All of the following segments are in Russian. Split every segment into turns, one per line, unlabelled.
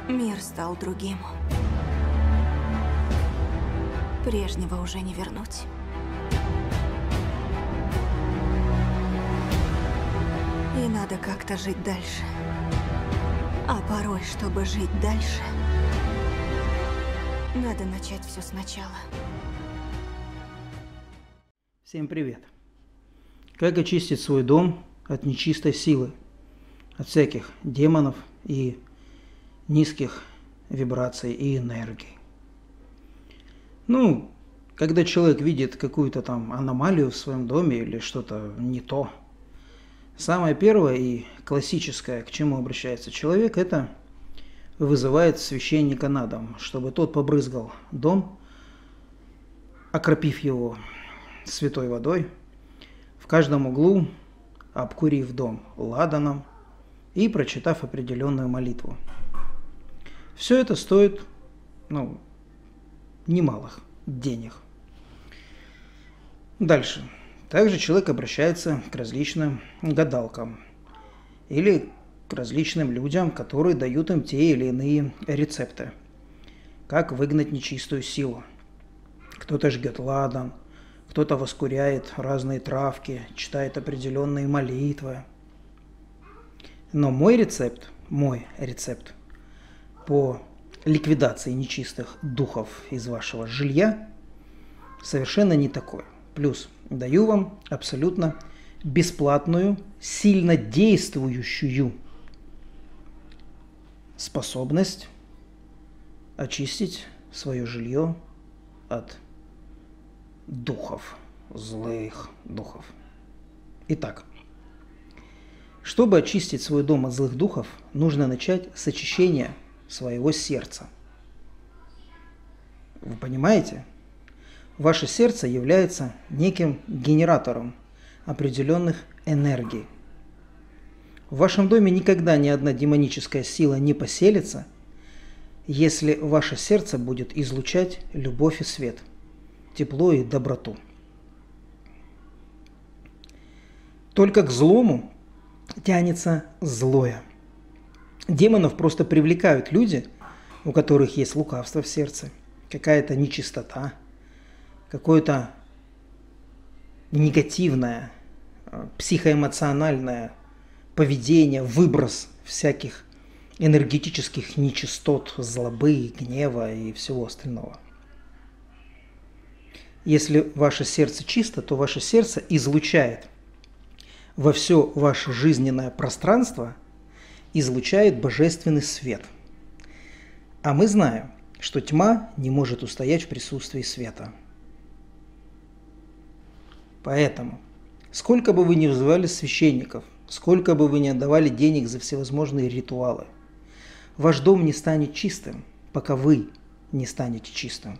Мир стал другим. Прежнего уже не вернуть. И надо как-то жить дальше. А порой, чтобы жить дальше, надо начать все сначала.
Всем привет! Как очистить свой дом от нечистой силы, от всяких демонов и низких вибраций и энергий? Когда человек видит какую-то там аномалию в своем доме или что-то не то, самое первое и классическое, к чему обращается человек, это вызывает священника на дом, чтобы тот побрызгал дом, окропив его святой водой, в каждом углу обкурив дом ладаном и прочитав определенную молитву. Все это стоит, немалых денег. Дальше. Также человек обращается к различным гадалкам или к различным людям, которые дают им те или иные рецепты. Как выгнать нечистую силу. Кто-то жгет ладан, кто-то воскуряет разные травки, читает определенные молитвы. Но мой рецепт по ликвидации нечистых духов из вашего жилья совершенно не такой. Плюс даю вам абсолютно бесплатную, сильно действующую способность очистить свое жилье от духов, злых духов. Итак, чтобы очистить свой дом от злых духов, нужно начать с очищения своего сердца. Вы понимаете? Ваше сердце является неким генератором определенных энергий. В вашем доме никогда ни одна демоническая сила не поселится, если ваше сердце будет излучать любовь и свет, тепло и доброту. Только к злому тянется злое. Демонов просто привлекают люди, у которых есть лукавство в сердце, какая-то нечистота, какое-то негативное, психоэмоциональное поведение, выброс всяких энергетических нечистот, злобы, гнева и всего остального. Если ваше сердце чисто, то ваше сердце излучает во все ваше жизненное пространство, излучает божественный свет. А мы знаем, что тьма не может устоять в присутствии света. Поэтому, сколько бы вы ни вызывали священников, сколько бы вы ни отдавали денег за всевозможные ритуалы, ваш дом не станет чистым, пока вы не станете чистым.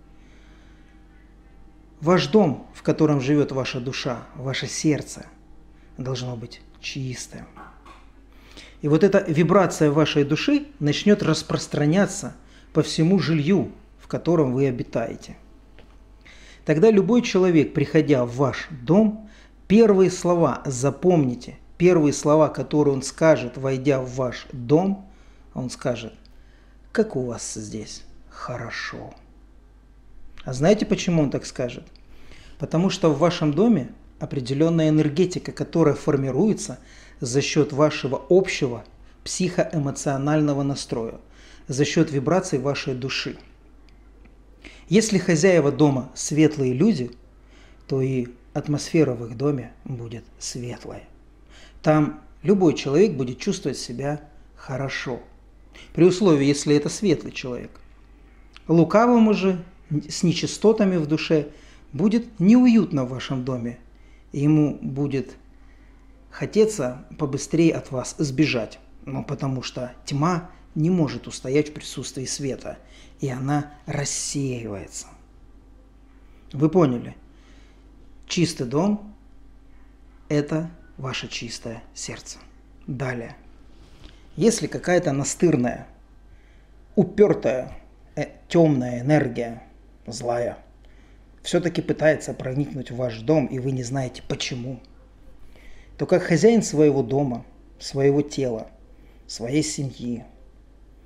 Ваш дом, в котором живет ваша душа, ваше сердце, должно быть чистым. И вот эта вибрация вашей души начнет распространяться по всему жилью, в котором вы обитаете. Тогда любой человек, приходя в ваш дом, первые слова, запомните, первые слова, которые он скажет, войдя в ваш дом, он скажет: «Как у вас здесь хорошо». А знаете, почему он так скажет? Потому что в вашем доме определенная энергетика, которая формируется за счет вашего общего психоэмоционального настроя, за счет вибраций вашей души. Если хозяева дома светлые люди, то и атмосфера в их доме будет светлая. Там любой человек будет чувствовать себя хорошо, при условии, если это светлый человек. Лукавому же, с нечистотами в душе, будет неуютно в вашем доме, и ему будет хотеться побыстрее от вас сбежать, потому что тьма не может устоять в присутствии света, и она рассеивается. Вы поняли? Чистый дом – это ваше чистое сердце. Далее. Если какая-то настырная, упертая, темная энергия, злая, все-таки пытается проникнуть в ваш дом, и вы не знаете почему, то как хозяин своего дома, своего тела, своей семьи,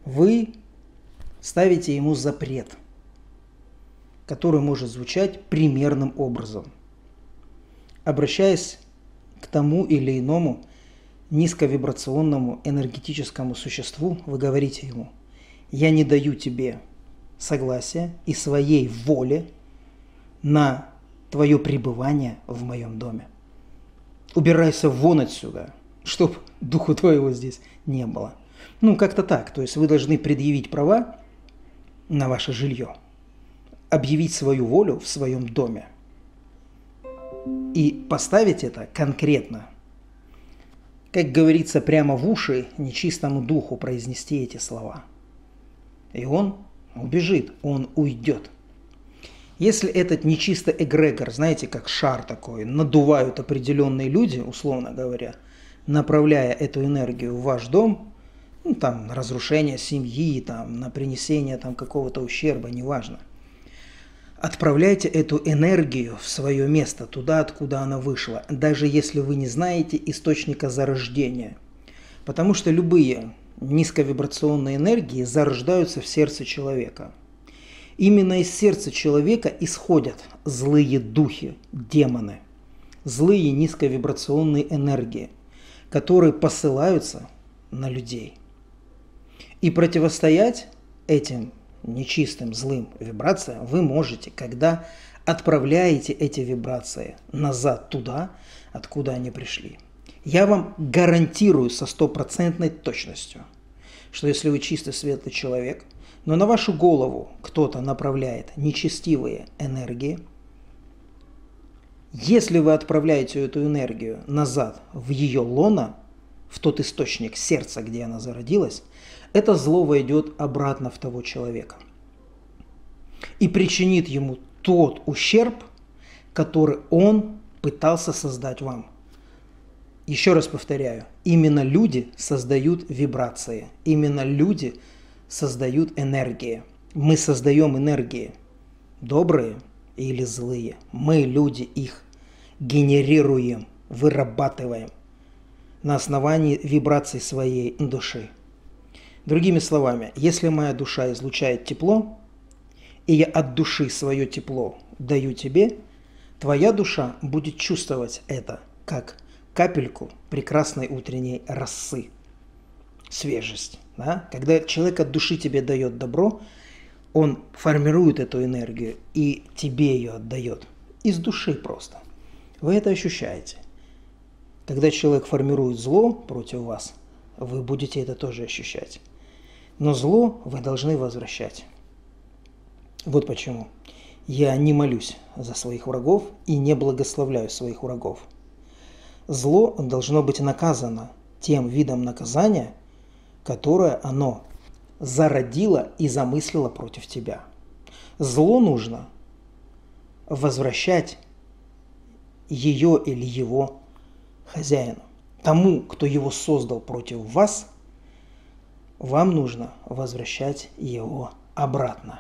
вы ставите ему запрет, который может звучать примерным образом. Обращаясь к тому или иному низковибрационному энергетическому существу, вы говорите ему: «Я не даю тебе согласия и своей воли на твое пребывание в моем доме. Убирайся вон отсюда, чтоб духу твоего здесь не было». Ну, как-то так. То есть вы должны предъявить права на ваше жилье, объявить свою волю в своем доме и поставить это конкретно, как говорится, прямо в уши нечистому духу произнести эти слова. И он убежит, он уйдет. Если этот нечистый эгрегор, знаете, как шар такой, надувают определенные люди, условно говоря, направляя эту энергию в ваш дом, ну, там, на разрушение семьи, там, на принесение там, какого-то ущерба, неважно, отправляйте эту энергию в свое место, туда, откуда она вышла, даже если вы не знаете источника зарождения. Потому что любые низковибрационные энергии зарождаются в сердце человека. Именно из сердца человека исходят злые духи, демоны, злые низковибрационные энергии, которые посылаются на людей. И противостоять этим нечистым злым вибрациям вы можете, когда отправляете эти вибрации назад туда, откуда они пришли. Я вам гарантирую со 100% точностью, что если вы чистый светлый человек, но на вашу голову кто-то направляет нечестивые энергии, если вы отправляете эту энергию назад в ее лоно, в тот источник сердца, где она зародилась, это зло войдет обратно в того человека и причинит ему тот ущерб, который он пытался создать вам. Еще раз повторяю, именно люди создают вибрации, именно люди создают энергии. Мы создаем энергии, добрые или злые. Мы, люди, их генерируем, вырабатываем на основании вибраций своей души. Другими словами, если моя душа излучает тепло, и я от души свое тепло даю тебе, твоя душа будет чувствовать это как капельку прекрасной утренней росы, свежесть. Да? Когда человек от души тебе дает добро, он формирует эту энергию и тебе ее отдает. Из души просто. Вы это ощущаете. Когда человек формирует зло против вас, вы будете это тоже ощущать. Но зло вы должны возвращать. Вот почему. Я не молюсь за своих врагов и не благословляю своих врагов. Зло должно быть наказано тем видом наказания, которое оно зародило и замыслило против тебя. Зло нужно возвращать ее или его хозяину. Тому, кто его создал против вас, вам нужно возвращать его обратно.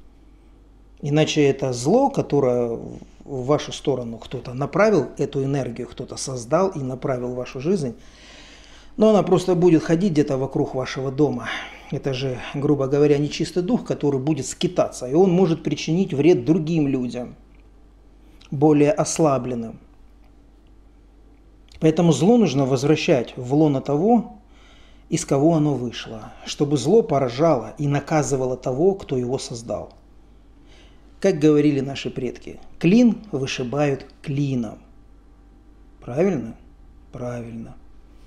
Иначе это зло, которое в вашу сторону кто-то направил, эту энергию кто-то создал и направил в вашу жизнь, но она просто будет ходить где-то вокруг вашего дома. Это же, грубо говоря, нечистый дух, который будет скитаться, и он может причинить вред другим людям, более ослабленным. Поэтому зло нужно возвращать в лоно того, из кого оно вышло, чтобы зло поражало и наказывало того, кто его создал. Как говорили наши предки, клин вышибают клином. Правильно? Правильно.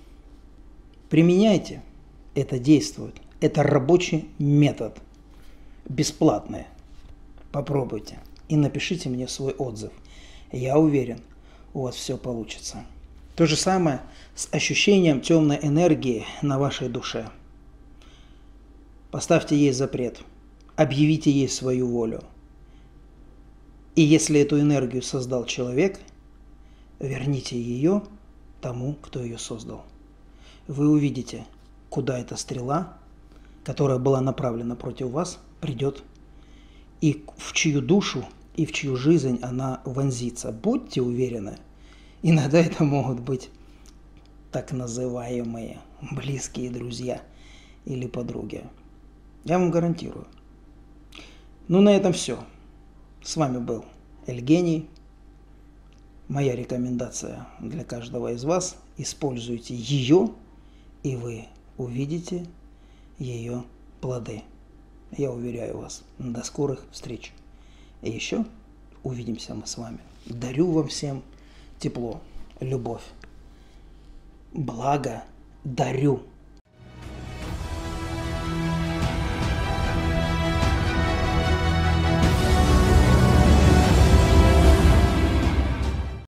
Применяйте. Это действует. Это рабочий метод. Бесплатный. Попробуйте. И напишите мне свой отзыв. Я уверен, у вас все получится. То же самое с ощущением темной энергии на вашей душе. Поставьте ей запрет. Объявите ей свою волю. И если эту энергию создал человек, верните ее тому, кто ее создал. Вы увидите, куда эта стрела, которая была направлена против вас, придет, и в чью душу и в чью жизнь она вонзится. Будьте уверены. Иногда это могут быть так называемые близкие друзья или подруги. Я вам гарантирую. Ну, на этом все. С вами был Евгений. Моя рекомендация для каждого из вас. Используйте ее, и вы увидите ее плоды. Я уверяю вас. До скорых встреч. И еще увидимся мы с вами. Дарю вам всем тепло, любовь, благо дарю.